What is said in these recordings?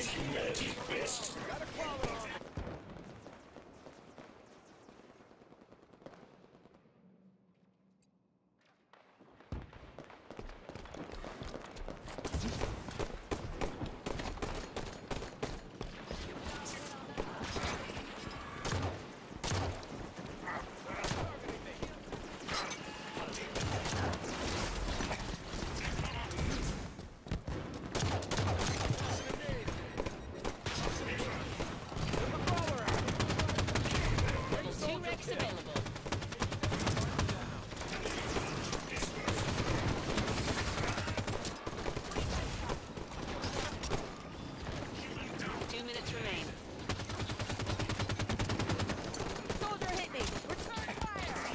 humanity's best. Gotta follow. Available. 2 minutes remain. Soldier hit me! Return fire!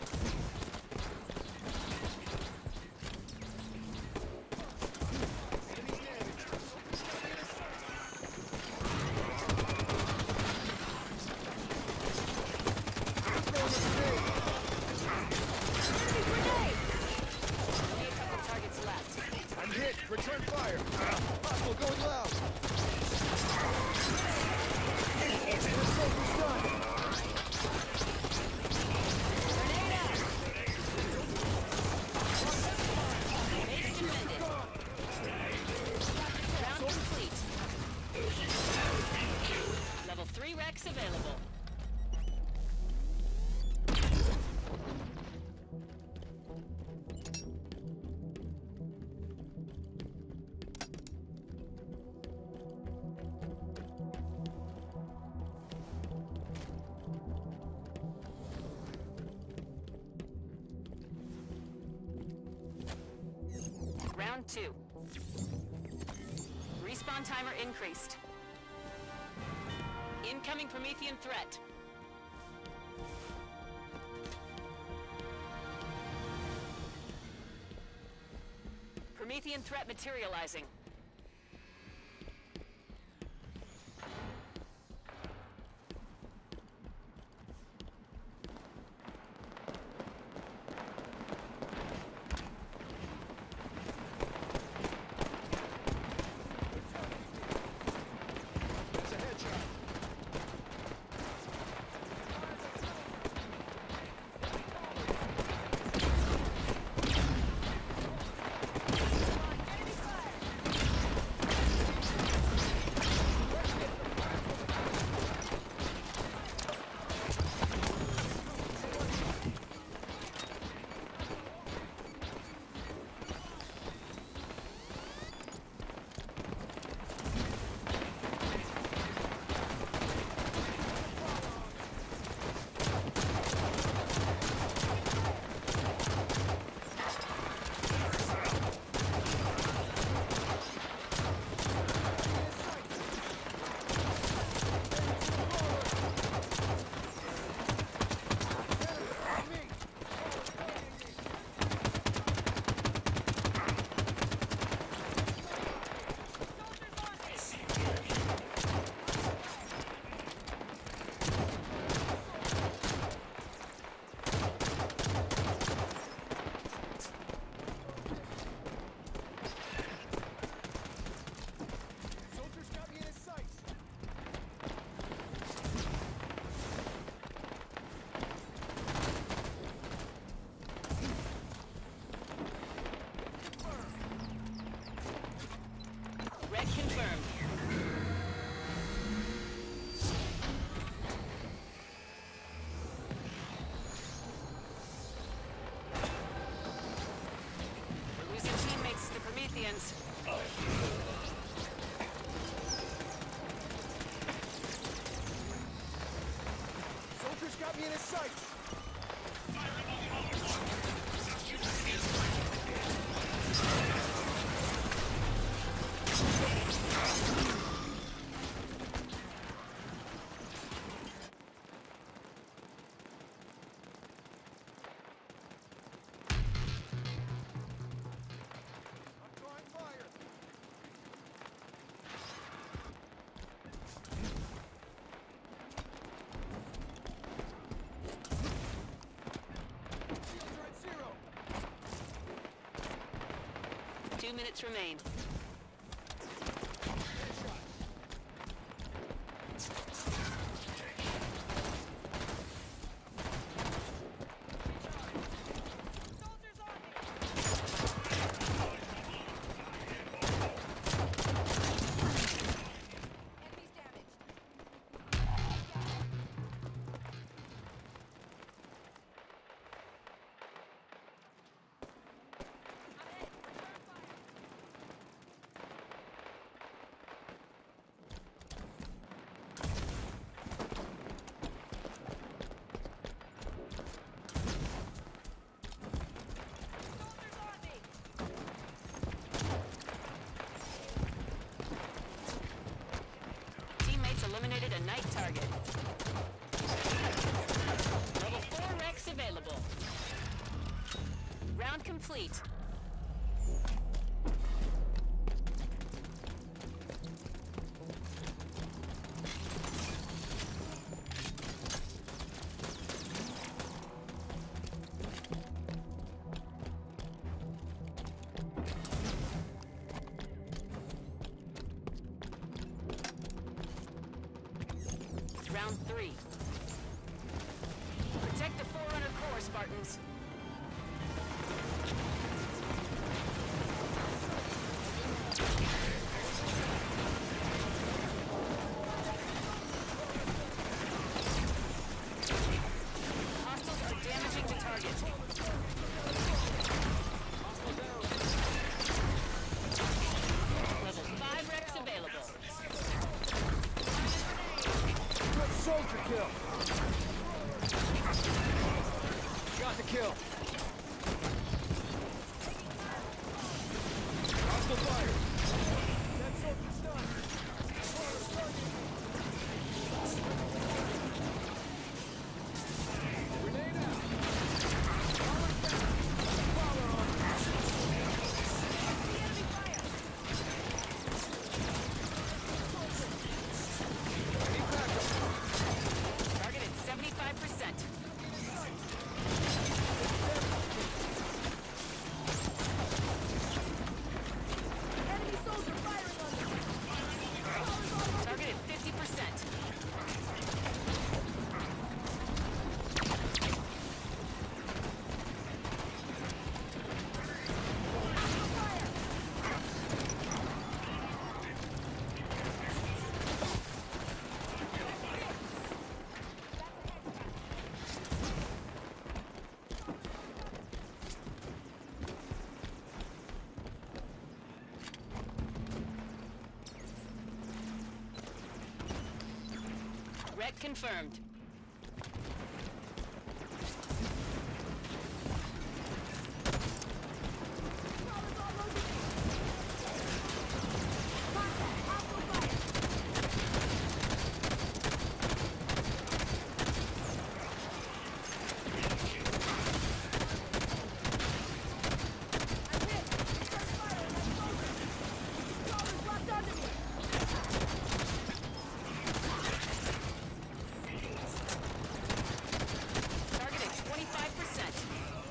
I'm hit! Return fire! Hostile going loud! Base defended. Round complete. Level 3 Rex available. Round 2. Respawn timer increased. Incoming Promethean threat. Promethean threat materializing. Red confirmed. We're losing teammates to Prometheans. Soldiers got me in his sights! I'm drawing fire! Shields are at 0! 2 minutes remain. a night target. Level 4 Rex available. Round complete. Round 3. Protect the Forerunner core, Spartans. Hostiles are damaging the target. Level 5 Rex available. Good soldier kill. Got the kill. Hostile fire. That soldier's done. Grenade out. Follow on. Need backup. Target at 75%. Enemy soldier firing on me. Target at 50%. Ret confirmed. Target at 25%.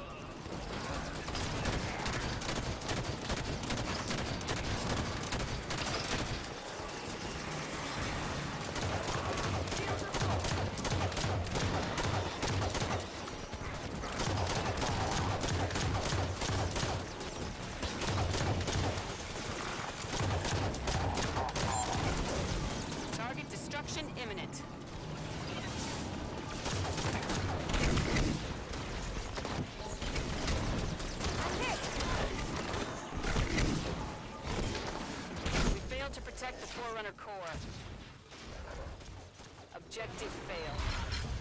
Target destruction imminent. We failed to protect the Forerunner core. Objective failed.